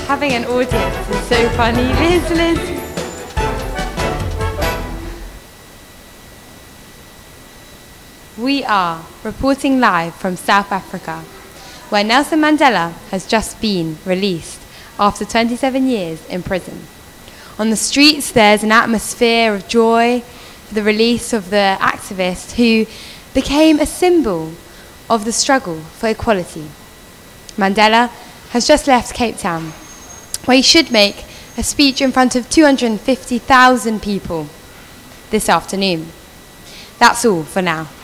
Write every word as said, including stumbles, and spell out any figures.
Having an audience is so funny. Liz, Liz. We are reporting live from South Africa, where Nelson Mandela has just been released after twenty-seven years in prison. On the streets, there's an atmosphere of joy for the release of the activist who became a symbol of the struggle for equality. Mandela has just left Cape Town, where he should make a speech in front of two hundred fifty thousand people this afternoon. That's all for now.